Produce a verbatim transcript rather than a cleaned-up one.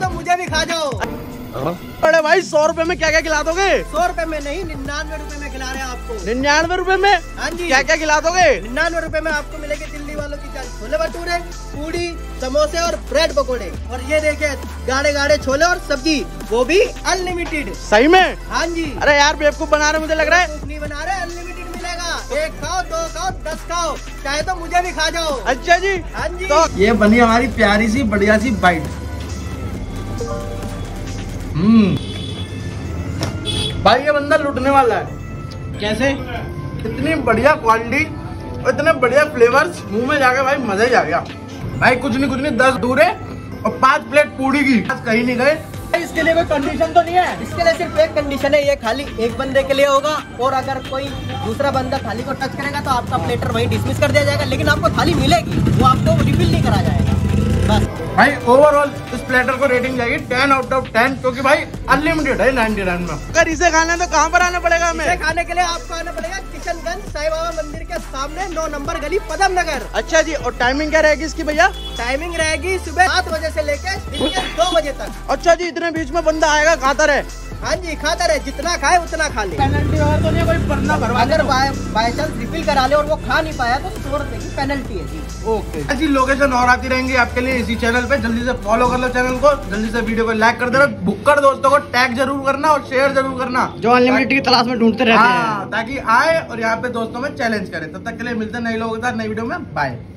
तो मुझे भी खा जाओ। अरे भाई सौ रुपए में क्या क्या खिला दोगे? सौ रुपए में नहीं, निन्यानवे रुपए में खिला रहे हैं आपको। निन्यानवे रुपए में? हाँ जी। क्या क्या खिला दोगे? निन्यानवे रुपए में आपको मिलेगी दिल्ली वालों की चाय, छोले भटूरे, पूड़ी, समोसे और ब्रेड पकोड़े। और ये देखिए गाढ़े गाढ़े छोले और सब्जी, वो भी अनलिमिटेड। सही में? हाँ जी। अरे यार बेवकूफ बना रहे मुझे लग रहा है। नहीं बना रहे, अनलिमिटेड मिलेगा। एक खाओ, दो खाओ, दस खाओ, चाहे तो मुझे भी खा जाओ। अच्छा जी। हाँ जी। तो ये बनी हमारी प्यारी सी बढ़िया सी बाइट। हम्म भाई ये बंदा लुटने वाला है। कैसे? इतनी बढ़िया क्वालिटी और इतने बढ़िया फ्लेवर्स, मुंह में जाके भाई मजा ही आ गया। भाई कुछ नहीं कुछ नहीं दस दूरे और पांच प्लेट पूड़ी की, आज कहीं नहीं गए। इसके लिए कोई कंडीशन तो नहीं है? इसके लिए सिर्फ एक कंडीशन है, ये खाली एक बंदे के लिए होगा और अगर कोई दूसरा बंदा थाली को टच करेगा तो आपका प्लेटर वहीं डिसमिस कर दिया जाएगा, लेकिन आपको थाली मिलेगी, वो आपको रिफिल नहीं करा जाएगा। बस भाई ओवरऑल इस प्लेटर को रेटिंग जाएगी टेन आउट ऑफ टेन, क्योंकि भाई अनलिमिटेड है नाइनटी नाइन में। अगर इसे खाना है तो कहाँ पर आना पड़ेगा हमें? इसे खाने के लिए आपको आना पड़ेगा किशनगंज साईं बाबा मंदिर के सामने, नौ नंबर गली, पदम नगर। अच्छा जी। और टाइमिंग क्या रहेगी इसकी भैया? टाइमिंग रहेगी सुबह सात बजे से लेकर दिन के दो बजे तक। अच्छा जी। इतने बीच में बंदा आएगा खाता रहे? हाँ जी, खाता रहे, जितना खाए उतना खा ले। पेनल्टी वगैरह तो नहीं कोई पढ़ना भरवा? अगर बाई चांस रिफिल करा ले और वो खा नहीं पाया तो सौ रुपए की पेनल्टी है जी। ओके। ऐसी लोकेशन और आती रहेंगी आपके लिए इसी चैनल पे। जल्दी से फॉलो कर लो चैनल को, जल्दी से वीडियो को लाइक कर देना, भुक्कड़ दोस्तों को टैग जरूर करना और शेयर जरूर करना, जो अनलिमिटेड की तलाश में ढूंढते रहते हैं। हाँ, ताकि आए और यहाँ पे दोस्तों में चैलेंज करें। तब तक के लिए मिलते हैं नए लोगों के साथ नई वीडियो में। बाय।